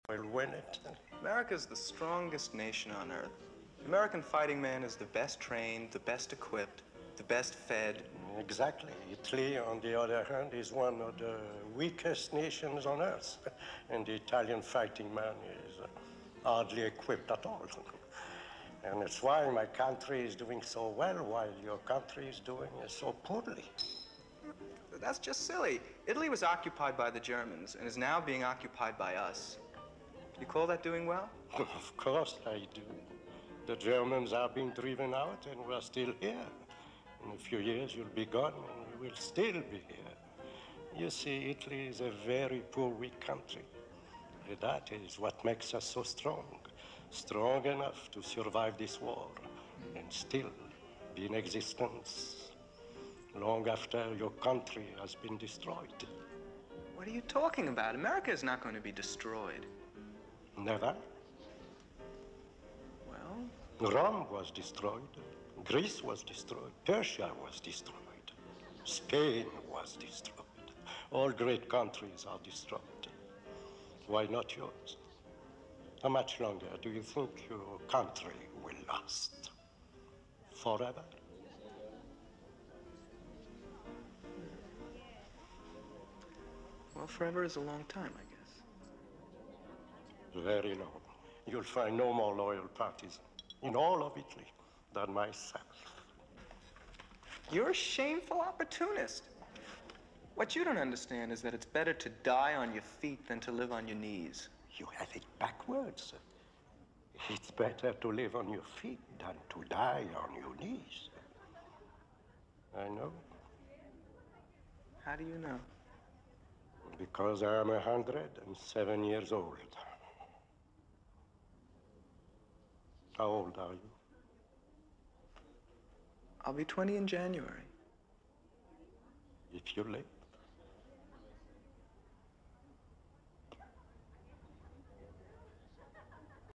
We'll win it. America's the strongest nation on earth. The American fighting man is the best trained, the best equipped, the best fed. Exactly. Italy, on the other hand, is one of the weakest nations on earth. And the Italian fighting man is hardly equipped at all. And it's why my country is doing so well while your country is doing so poorly. That's just silly. Italy was occupied by the Germans and is now being occupied by us. You call that doing well? Of course I do. The Germans are being driven out and we're still here. In a few years you'll be gone and we will still be here. You see, Italy is a very poor, weak country. And that is what makes us so strong. Strong enough to survive this war and still be in existence long after your country has been destroyed. What are you talking about? America is not going to be destroyed. Never. Well? Rome was destroyed. Greece was destroyed. Persia was destroyed. Spain was destroyed. All great countries are destroyed. Why not yours? How much longer do you think your country will last? Forever? Well, forever is a long time, I guess. Very long. You'll find no more loyal partisans in all of Italy than myself. You're a shameful opportunist. What you don't understand is that it's better to die on your feet than to live on your knees. You have it backwards. It's better to live on your feet than to die on your knees. I know. How do you know? Because I am 107 years old. How old are you? I'll be 20 in January. If you live.